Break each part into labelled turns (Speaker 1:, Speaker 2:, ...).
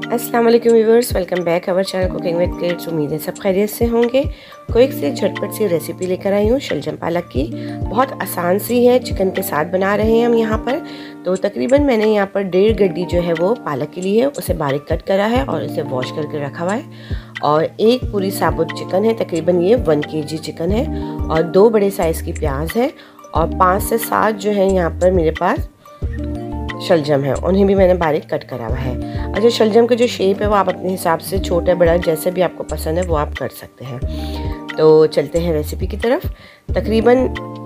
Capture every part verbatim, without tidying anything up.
Speaker 1: अस्सलाम वालेकुम viewers, welcome back our channel cooking with kids. उम्मीद है सब खैरियत से होंगे। क्विक से झटपट सी रेसिपी लेकर आई हूँ शलजम पालक की। बहुत आसान सी है, चिकन के साथ बना रहे हैं हम यहाँ पर। तो तकरीबन मैंने यहाँ पर डेढ़ गड्डी जो है वो पालक की ली है, उसे बारीक कट करा है और इसे वॉश करके रखा हुआ है। और एक पूरी साबुत चिकन है, तकरीबन ये वन के जी चिकन है। और दो बड़े साइज़ की प्याज है और पाँच से सात जो है यहाँ पर मेरे पास शलजम है, उन्हें भी मैंने बारीक कट करा हुआ है। अच्छा, शलजम का जो शेप है वो आप अपने हिसाब से छोटा बड़ा जैसे भी आपको पसंद है वो आप कर सकते हैं। तो चलते हैं रेसिपी की तरफ। तकरीबन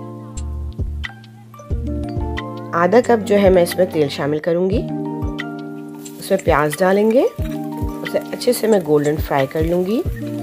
Speaker 1: आधा कप जो है मैं इसमें तेल शामिल करूँगी। उसमें प्याज डालेंगे, उसे अच्छे से मैं गोल्डन फ्राई कर लूँगी।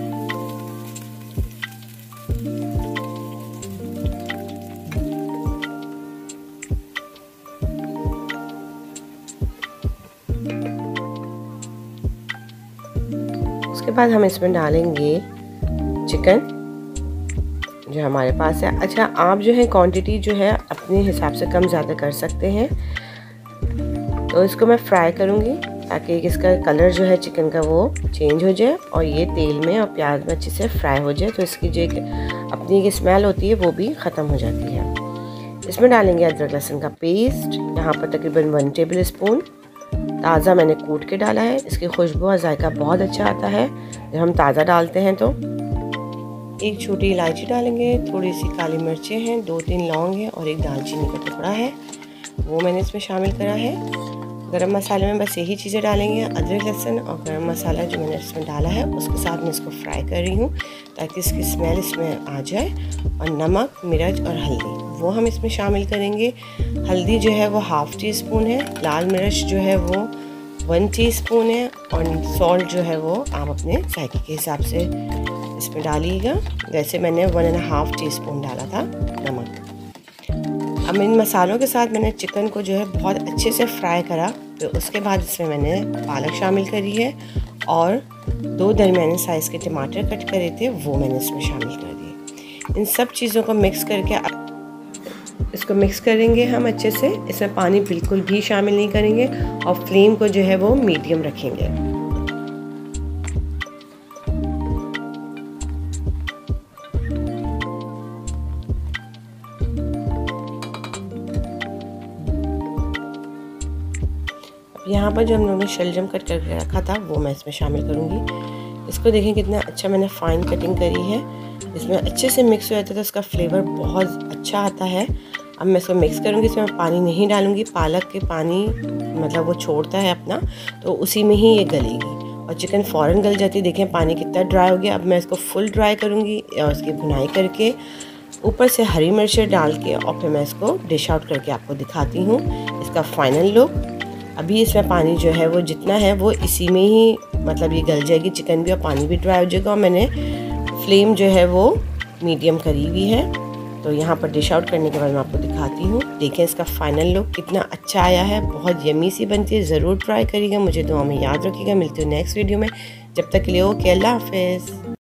Speaker 1: उसके बाद हम इसमें डालेंगे चिकन जो हमारे पास है। अच्छा, आप जो है क्वांटिटी जो है अपने हिसाब से कम ज़्यादा कर सकते हैं। तो इसको मैं फ्राई करूँगी ताकि इसका कलर जो है चिकन का वो चेंज हो जाए और ये तेल में और प्याज में अच्छे से फ्राई हो जाए, तो इसकी जो अपनी एक स्मेल होती है वो भी ख़त्म हो जाती है। इसमें डालेंगे अदरक लहसुन का पेस्ट, यहाँ पर तकरीबन वन टेबल स्पून ताज़ा मैंने कूट के डाला है। इसकी खुशबू और जायका बहुत अच्छा आता है जब हम ताज़ा डालते हैं। तो एक छोटी इलायची डालेंगे, थोड़ी सी काली मिर्चें हैं, दो तीन लौंग हैं और एक दालचीनी का टुकड़ा है, वो मैंने इसमें शामिल करा है। गरम मसाले में बस यही चीज़ें डालेंगे, अदरक लहसुन और गरम मसाला जो मैंने इसमें डाला है उसके साथ मैं इसको फ्राई कर रही हूँ ताकि इसकी स्मेल इसमें आ जाए। और नमक, मिर्च और हल्दी वो हम इसमें शामिल करेंगे। हल्दी जो है वो हाफ़ टी स्पून है, लाल मिर्च जो है वो वन टीस्पून है और सॉल्ट जो है वो आप अपने जायके के हिसाब से इसमें डालिएगा। वैसे मैंने one and half teaspoon डाला था नमक। अब इन मसालों के साथ मैंने चिकन को जो है बहुत अच्छे से फ्राई करा। तो उसके बाद इसमें मैंने पालक शामिल करी है और दो दरमियाने साइज़ के टमाटर कट करे थे वो मैंने इसमें शामिल कर दिए। इन सब चीज़ों को मिक्स करके इसको मिक्स करेंगे हम अच्छे से। इसमें पानी बिल्कुल भी शामिल नहीं करेंगे और फ्लेम को जो है वो मीडियम रखेंगे। अब यहाँ पर जो हम लोगों ने शलजम कट करके रखा था वो मैं इसमें शामिल करूँगी। इसको देखें कितना अच्छा मैंने फाइन कटिंग करी है। इसमें अच्छे से मिक्स हो जाता है तो इसका फ्लेवर बहुत अच्छा आता है। अब मैं इसको मिक्स करूँगी, इसमें मैं पानी नहीं डालूँगी। पालक के पानी मतलब वो छोड़ता है अपना, तो उसी में ही ये गलेगी और चिकन फ़ौरन गल जाती है। देखें पानी कितना ड्राई हो गया। अब मैं इसको फुल ड्राई करूँगी और इसकी भुनाई करके ऊपर से हरी मिर्चें डाल के और फिर मैं इसको डिश आउट करके आपको दिखाती हूँ इसका फाइनल लुक। अभी इसमें पानी जो है वो जितना है वो इसी में ही मतलब ये गल जाएगी, चिकन भी और पानी भी ड्राई हो जाएगा। और मैंने फ्लेम जो है वो मीडियम करी हुई है। तो यहाँ पर डिश आउट करने के बाद मैं आपको दिखाती हूँ। देखें इसका फाइनल लुक कितना अच्छा आया है, बहुत यमी सी बनती है। ज़रूर ट्राई करिएगा, मुझे दुआ में याद रखिएगा। मिलती हूँ नेक्स्ट वीडियो में, जब तक के लिए ओके, अल्लाह हाफ़िज़।